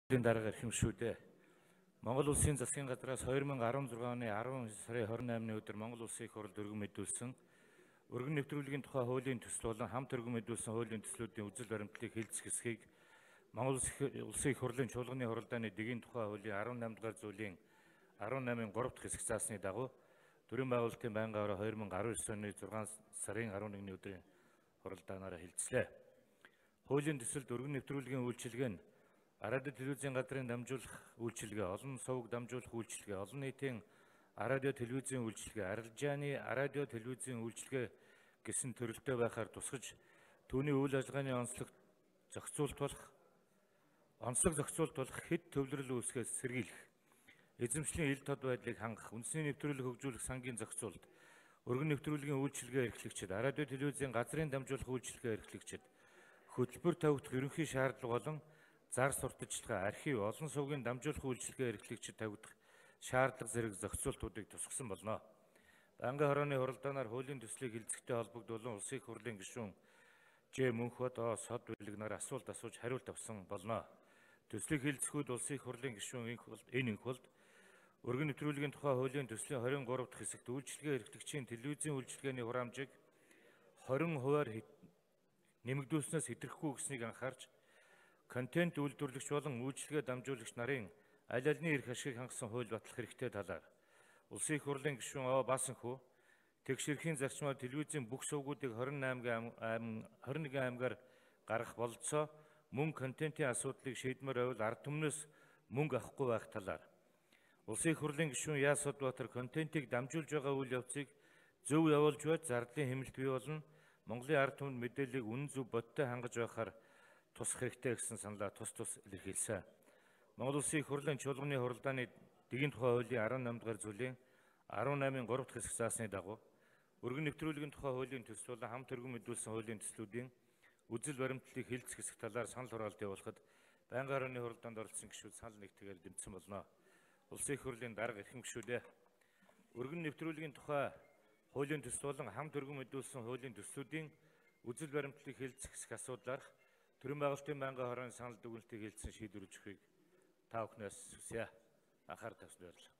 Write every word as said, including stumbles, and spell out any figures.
Дараагаар хэмшүүдээ. Монгол Улсын засгийн газраас two thousand sixteen оны ten сарын twenty-eighны өдөр Монгол Улсын их хурлд өргөн мэдүүлсэн өргөн нэвтрүүлгийн тухай хуулийн төсөл болон хамт өргөн мэдүүлсэн хуулийн төслүүдийн үзэл баримтлалыг хэлцэх хэсгийг Монгол Улсын их хурлын чуулганы хуралдааны дэгийн тухай хуулийн eighty-eight дугаар зүйлийн eighty-eight-ын three дахь хэсэг заасны дагуу төрийн байгуулалтын байнгын ороо two thousand nineteen оны six сарын elevenны өдрийн хуралдаанаараа хэлцлээ. Хуулийн төсөлд өргөн нэвтрүүлгийн үйлчилгээ нь радио телевизийн газрын дамжуулах үйлчилгээ, олон сувг дамжуулах үйлчилгээ, олон нийтийн радио телевизийн үйлчилгээ, арилжааны радио телевизийн үйлчилгээ гэсэн төрөлтэй байхаар тусгаж түүний үйл ажиллагааны онцлог зохицуулт болох онцлог зохицуулт болох хэд төвлөрөл үүсгээс сэргийлэх, эзэмшлийн ил тод байдлыг хангах, үндэсний нэвтрүүлэг хөгжүүлэх сангийн зохицуулт, өргөн нэвтрүүлгийн үйлчилгээ эрхлэгчид, радио телевизийн газрын дамжуулах үйлчилгээ эрхлэгчид, хөтөлбөр тавигдах ерөнхий шаардлага болон зар сурталчилгаа, архив, олон сувгийн дамжуулах үйлчилгээ эрхлэгчид тавигдах шаардлага зэрэг зохицуултуудыг тусгасан болно. Байнгын хорооны хуралдаанаар хуулийн төслийг хэлцэхтэй холбогдуулан Улсын их хурлын гишүүн Ж Мөнхбат О Сод Билэг нар асуулт асууж хариулт авсан болно. Төслийг хэлцэхүүд Улсын их хурлын гишүүн энэ инх болд өргөн нэвтрүүлгийн тухай хуулийн төслийн twenty-three дахь хэсэгт үйлчилгээ эрхлэгчийн телевизийн үйлчилгээний хураамжийг twenty хувиар нэмэгдүүлснээс хэтэрхгүй гэснийг анхаарч контент үйлдвэрлэгч болон үйлчилгээ дамжуулагч нарын аль альны эрх ашиг хангасан хууль батлах хэрэгтэй талаар Улсын их хурлын гишүүн О Басанхүү тэгш эрхийн зарчмаар телевизийн бүх сувгуудыг twenty-one аймгаар гаргах бололцоо мөн контентын асуудлыг шийдмээр байвал ард түмнээс мөнгө авахгүй байх талаар Улсын их хурлын гишүүн Яа Содбаатар контентыг дамжуулж байгаа үйл явцыг зөв явуулж байж зардлын хэмнэлт бий болно. Монголын ард түмэнд мэдээллийг үнэн зөв бодтой хангаж байхаар тусах хэрэгтэй гэсэн саналаа тус тус илэрхийлсэн. Монгол Улсын их хурлын чуулганы хуралдааны дэгийн тухай хуулийн eighty-eight дугаар зүйлийн eighty-eight-ын three дахь хэсэг заасны дагуу өргөн нэвтрүүлгийн тухай хуулийн төсөл болон хамт өргөн мэдүүлсэн хуулийн төслүүдийн үзэл баримтлалыг хэлцэх хэсэг талаар санал хураалт явуулахад байнгын хорооны хуралдаанд оролцсон гишүүд санал нэгтгээр дэмжсэн болно. Улсын их хурлын дарга эрхэм гишүүдээ өргөн нэвтрүүлгийн тухай хуулийн төсөл болон хамт өргөн мэдүүлсэн хуулийн төслүүдийн үзэл баримтлалыг хэлцэх хэсэг асуудлаар төрийн байгуулалтын байнгын хорооны санал дүгнэлтийг хэлсэн шийдвэр өгөхийг та бүхнээс хүсье. Анхаарал тавьсан баярлалаа.